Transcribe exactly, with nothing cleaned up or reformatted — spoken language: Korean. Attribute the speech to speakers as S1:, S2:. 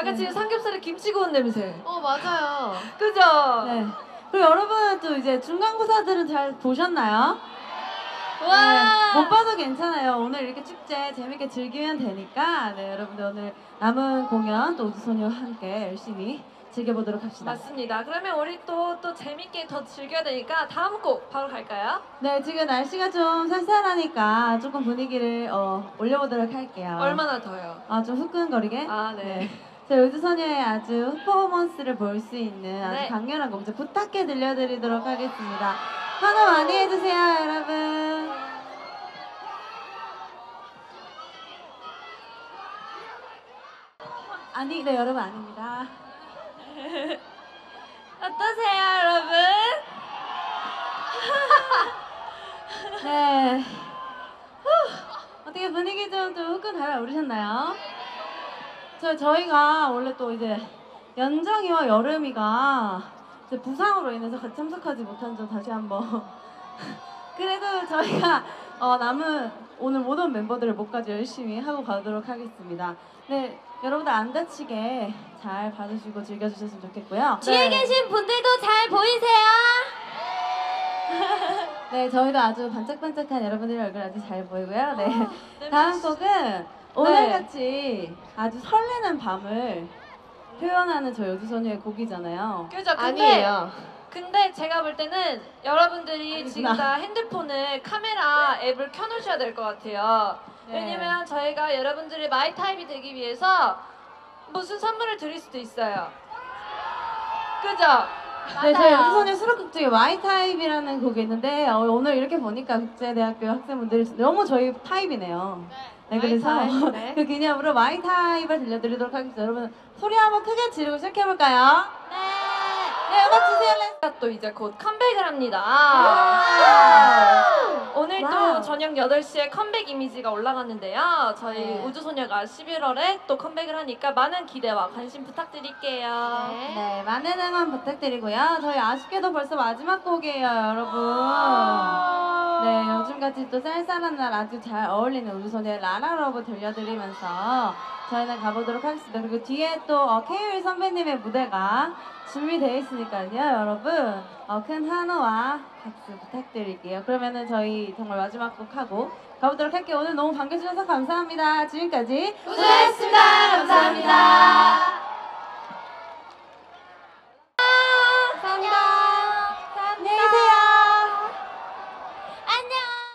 S1: 약간
S2: 네.
S1: 지금 삼겹살에 김치 구운 냄새.
S3: 어 맞아요.
S1: 그죠?
S2: 네. 그리고 여러분 또 이제 중간고사들은 잘 보셨나요?
S1: 와.
S2: 네, 못 봐도 괜찮아요. 오늘 이렇게 축제 재밌게 즐기면 되니까 네, 여러분들 오늘 남은 공연 또 우주소녀와 함께 열심히 즐겨보도록 합시다.
S1: 맞습니다. 그러면 우리 또, 또 재밌게 더 즐겨야 되니까 다음 곡 바로 갈까요?
S2: 네, 지금 날씨가 좀 쌀쌀하니까 조금 분위기를 어, 올려보도록 할게요.
S1: 얼마나 더요?
S2: 아, 좀 후끈거리게?
S1: 아, 네.
S2: 저희 우주소녀의 아주 퍼포먼스를 볼 수 있는 아주
S1: 네.
S2: 강렬한 곡 부탁해 들려드리도록 하겠습니다. 환호 많이 해주세요, 여러분. 아니, 네, 여러분 아닙니다.
S1: 어떠세요, 여러분?
S2: 네. 후, 어떻게 분위기 좀, 좀 후끈 달아오르셨나요? 저, 저희가 원래 또 이제 연정이와 여름이가 이제 부상으로 인해서 같이 참석하지 못한 점 다시 한번 그래도 저희가 어, 남은 오늘 모든 멤버들을 목까지 열심히 하고 가도록 하겠습니다. 네, 여러분들 안 다치게 잘 봐주시고 즐겨주셨으면 좋겠고요.
S3: 뒤에
S2: 네.
S3: 계신 분들도 잘 보이세요?
S2: 네, 저희도 아주 반짝반짝한 여러분들의 얼굴 아주 잘 보이고요. 네,
S1: 네,
S2: 다음 곡은 오늘같이 아주 설레는 밤을 표현하는 저희 우주소녀의 곡이잖아요.
S1: 그죠? 근데,
S3: 아니에요.
S1: 근데 제가 볼 때는 여러분들이
S2: 아니구나.
S1: 지금 다 핸드폰을 카메라 앱을 켜놓으셔야 될 것 같아요.
S2: 네.
S1: 왜냐면 저희가 여러분들의 마이타입이 되기 위해서 무슨 선물을 드릴 수도 있어요. 그죠?
S2: 네, 저희
S3: 맞아요.
S2: 우주소녀 수록곡 중에 마이타입이라는 곡이 있는데 어, 오늘 이렇게 보니까 국제대학교 학생분들이 너무 저희 타입이네요. 네, 그래서
S1: 마이타입, 네.
S2: 그 기념으로 마이타입을 들려드리도록 하겠습니다. 여러분 소리 한번 크게 지르고 시작해볼까요?
S3: 네.
S2: 네, 음악 주세요. 렛츠.
S1: 또 이제 곧 컴백을 합니다. 오늘
S2: 와우.
S1: 또 저녁 여덟 시에 컴백 이미지가 올라갔는데요. 저희
S2: 네.
S1: 우주소녀가 십일월에 또 컴백을 하니까 많은 기대와 관심 부탁드릴게요.
S3: 네.
S2: 네, 많은 응원 부탁드리고요. 저희 아쉽게도 벌써 마지막 곡이에요, 여러분. 네, 요즘같이 또 쌀쌀한 날 아주 잘 어울리는 우주소녀의 라라러브 들려드리면서 저희는 가보도록 하겠습니다. 그리고 뒤에 또 어, 케이윌 선배님의 무대가 준비되어 있으니까요, 여러분. 어, 큰 환호와 박수 부탁드릴게요. 그러면은 저희 정말 마지막 곡 하고 가보도록 할게요. 오늘 너무 반겨주셔서 감사합니다. 지금까지
S3: 수고하셨습니다. 감사합니다.